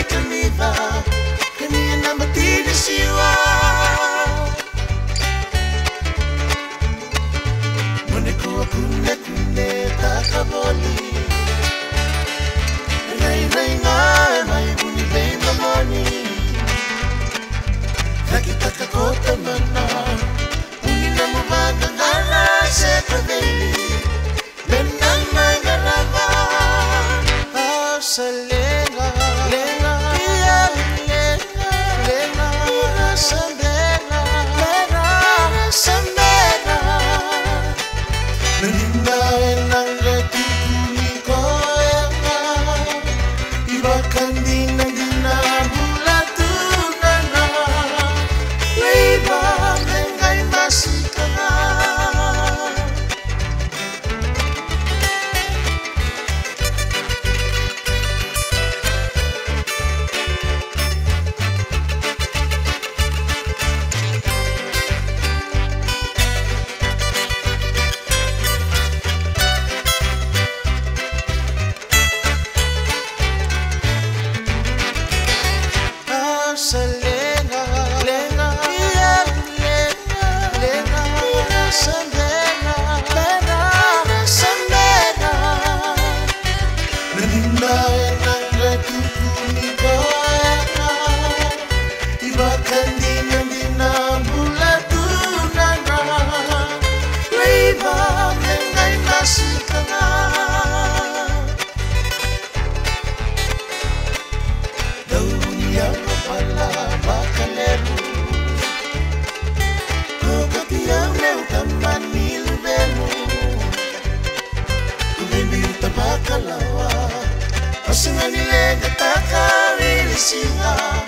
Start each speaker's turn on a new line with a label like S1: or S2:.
S1: kaniva kania na matini siwa Moneku kune kune takaboli Rai rai ngai mai buni benda moni Rakita kakota mana Uni namu maga ngala sekadeli Benang mai garava Salenga lenga iya lenga lenga sambena lenga sambena Meninda enanga tikuni koyanga Ibakan dina bulatunana Leiba mengai masikana Salenga lenga iya lenga lenga sambena lenga sambena Meninda enanga tukuni koyanga Ibakan dina bulatunana Leiba mengai masikana Pala bakaleru Kokatiang leu taman nilbemu Kumimbi utabakalawa Pasangan nilega takawili singa